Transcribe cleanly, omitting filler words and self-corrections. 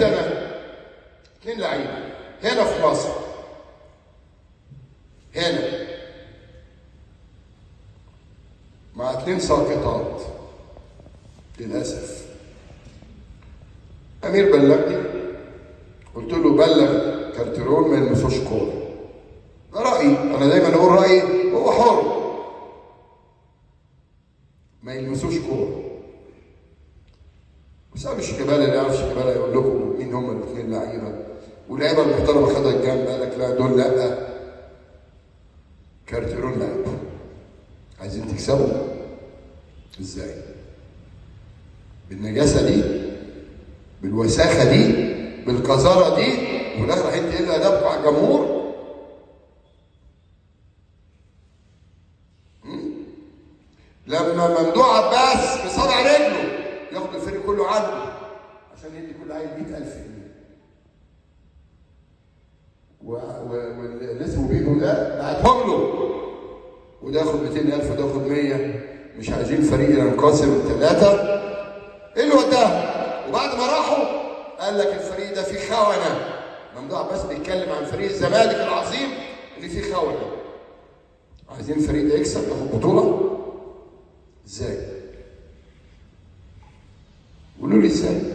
سنه 2 لعيبه هنا في مصر، هنا مع 2 ساقطات للاسف. امير بلغني، قلت له بلغ كارتيرون ما يلمسوش كوره. ده رايي، انا دايما اقول رايي، هو حر، ما يلمسوش كوره. وسام شيكابالا اللي يعرف شيكابالا يقول لكم مين هم الاثنين لعيبه، واللعيبه المحترمه خدها الجنب قال لك لا دول لا، كارتيرون لا. عايزين تكسبوا ازاي؟ بالنجاسه دي، بالوساخه دي، بالقذاره دي، وفي الاخر رايحين تقلوا ادبكم على الجمهور. لما ممدوح عباس بصدع رجله ياخد الفريق كله عنه عشان يدي كل عيل 100,000 جنيه، واللي اسمه بيبو ده بعتهم له، وده ياخد 200,000 وده ياخد 100. مش عايزين فريق ينقسم 3. ايه اللي وداهم؟ وبعد ما راحوا قال لك الفريق ده فيه خونه. ممدوح عباس بيتكلم عن فريق الزمالك العظيم اللي فيه خونه. عايزين الفريق ده يكسب ياخد بطوله؟ ازاي؟ قولوا لي ازاي؟